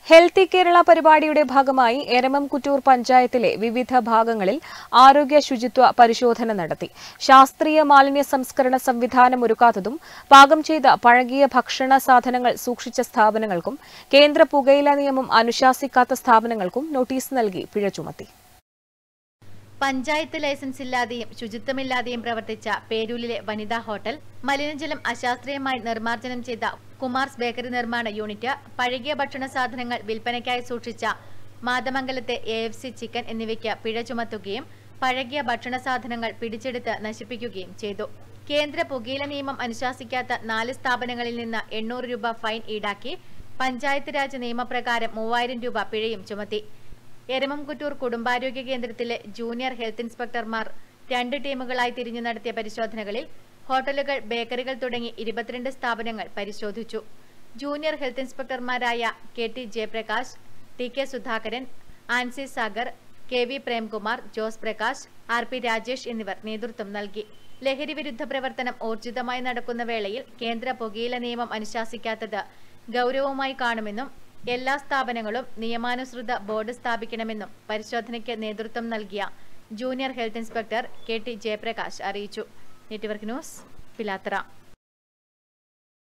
Healthy Kerala പരിപാടിയുടെ ഭാഗമായി എരമംകുറ്റൂർ പഞ്ചായത്തിലെ വിവിധ ഭാഗങ്ങളിൽ ആരോഗ്യ ശുചിത്വ പരിശോധന നടത്തി. ശാസ്ത്രീയ മാലിന്യ സംസ്കരണ സംവിധാനം ഒരുക്കാത്തതും പാകം ചെയ്ത പഴകിയ ഭക്ഷണ സാധനങ്ങൾ സൂക്ഷിച്ച സ്ഥാപനങ്ങൾക്കും കേന്ദ്ര പുകയില നിയമം അനുശാസിക്കാത്ത സ്ഥാപനങ്ങൾക്കും നോട്ടീസ് നൽകി പിഴ ചുമത്തി. പഞ്ചായത്ത് ലൈസൻസ് ഇല്ലാതെയും ശുചിത്വമില്ലാതെയും പ്രവർത്തിച്ച പേരൂരിലെ വനിതാ ഹോട്ടൽ, മലിനജലം അശാസ്ത്രീയമായി നിർമ്മാർജ്ജനം ചെയ്ത കുമാർസ് ബേക്കറി നിർമ്മാണ യൂണിറ്റ്, പഴകിയ ഭക്ഷണ സാധനങ്ങൾ വിൽപ്പനയ്ക്കായി സൂക്ഷിച്ച മാതമംഗലത്തെ AFC ചിക്കൻ എന്നിവയ്ക്ക് പിഴ ചുമത്തുകയും പഴകിയ ഭക്ഷണ സാധനങ്ങൾ പിടിച്ചെടുത്ത് നശിപ്പിക്കുകയും ചെയ്തു. കേന്ദ്ര പുകയില നിയമം അനുശാസിക്കാത്ത 4 സ്ഥാപനങ്ങളിൽ നിന്ന് 800 രൂപ ഫൈൻ ഈടാക്കി പഞ്ചായത്ത് രാജ് നിയമപ്രകാരം 3000 രൂപ പിഴയും ചുമത്തി. എരമംകുറ്റൂർ കുടുംബാരോഗ്യ കേന്ദ്രത്തിലെ ജൂനിയർ ഹെൽത്ത് ഇൻസ്പെക്ടർമാർ 2 ടീമുകളായി തിരിഞ്ഞു നടത്തിയ പരിശോധനകളിൽ ഹോട്ടലുകൾ, ബേക്കറികൾ തുടങ്ങി 22 സ്ഥാപനങ്ങൾ പരിശോധിച്ചു. ജൂനിയർ ഹെൽത്ത് ഇൻസ്പെക്ടർമാരായ KT Jayaprakash, TK Sudhakaran, Ancy Sagar, KV Premkumar, Jose Prakash, RP Rajesh എന്നിവർ നേതൃത്വം നൽകി. ലഹരി വിരുദ്ധ പ്രവർത്തനം ഊർജിതമായി നടക്കുന്ന വേളയിൽ കേന്ദ്ര പുകയില നിയമം അനുശാസിക്കാത്തത് ഗൗരവമായി കാണുമെന്നും എല്ലാ സ്ഥാപനങ്ങളും നിയമാനുസൃത ബോർഡ് സ്ഥാപിക്കണമെന്നും പരിശോധനയ്ക്ക് നേതൃത്വം നൽകിയ junior health inspector KT Jayaprakash അറിയിച്ചു. Network news, Pilathara.